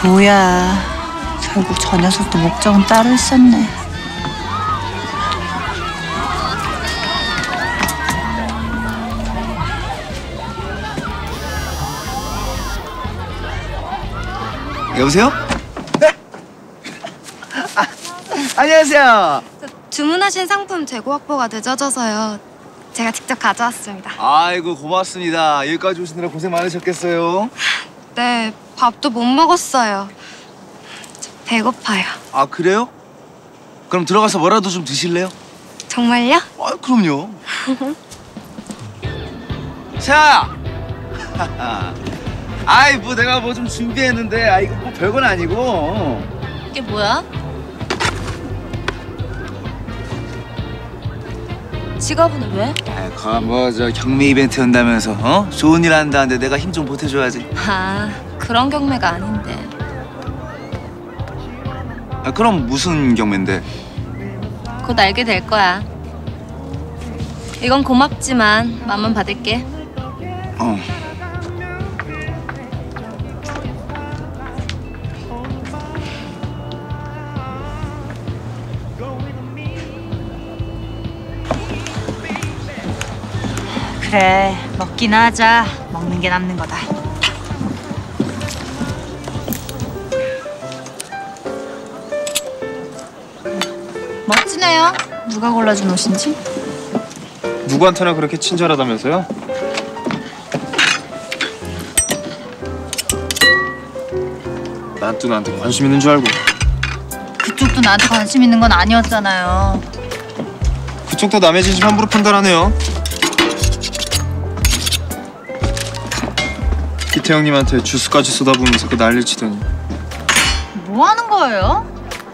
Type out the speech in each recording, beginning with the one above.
뭐야, 결국 저 녀석도 목적은 따로 있었네. 여보세요? 네? 안녕하세요. 주문하신 상품 재고 확보가 늦어져서요. 제가 직접 가져왔습니다. 아이고 고맙습니다. 여기까지 오시느라 고생 많으셨겠어요. 네, 밥도 못 먹었어요. 저 배고파요. 아 그래요? 그럼 들어가서 뭐라도 좀 드실래요? 정말요? 아 그럼요. 자, 아이 뭐 내가 뭐 좀 준비했는데 아 이거 뭐 별건 아니고. 이게 뭐야? 지갑은 왜? 아, 뭐저 경매 이벤트 한다면서 어? 좋은 일 한다는데 내가 힘 좀 보태줘야지. 아, 그런 경매가 아닌데. 아 그럼 무슨 경매인데? 곧 알게 될 거야. 이건 고맙지만 맘만 받을게. 어. 그래, 먹기나 하자. 먹는 게 남는 거다. 멋지네요. 누가 골라준 옷인지? 누구한테나 그렇게 친절하다면서요? 난 또 나한테 관심 있는 줄 알고. 그쪽도 나한테 관심 있는 건 아니었잖아요. 그쪽도 남의 진심 함부로 판단하네요. 기태형님한테 주스까지 쏟아부으면서 그 난리를 치더니. 뭐 하는 거예요?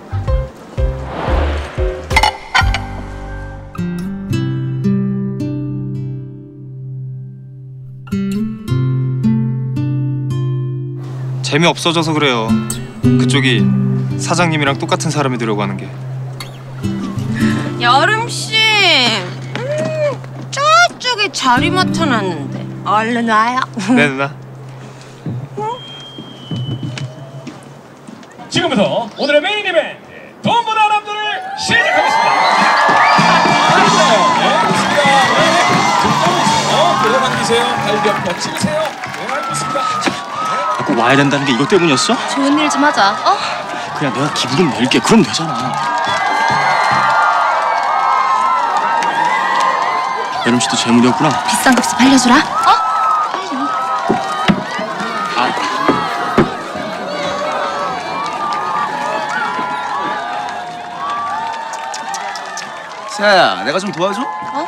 재미없어져서 그래요. 그쪽이 사장님이랑 똑같은 사람이 되려고 하는 게. 여름씨, 저쪽에 자리 맡아놨는데 얼른 와요. 네 누나. 지금부터 오늘의 메인 이벤트 돈보다 남자를 시작하겠습니다. 네, 좋습니다. 네, 그래 남기세요. 발병 찍으세요. 네, 알겠습니다. 꼭 와야 된다는 게 이것 때문이었어? 좋은 일 좀 하자. 어? 그냥 내가 기분 좀 낼게. 그럼 되잖아. 여름 씨도 재물이었구나. 비싼 값에 팔려주라. 어? 세아야, 내가 좀 도와줘?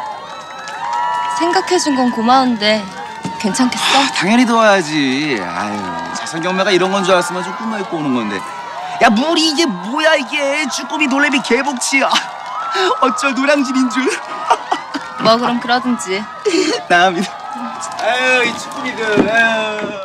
생각해준 건 고마운데 괜찮겠어? 당연히 도와야지. 아유, 자선 경매가 이런 건 줄 알았으면 좀 꿈만 입고 오는 건데. 야, 물이 이게 뭐야 이게? 쭈꾸미 놀래미 개복치. 어쩔 노량진인 줄. 뭐 그럼 그러든지. 나 믿어. 아유, 이 쭈꾸미들. 아유.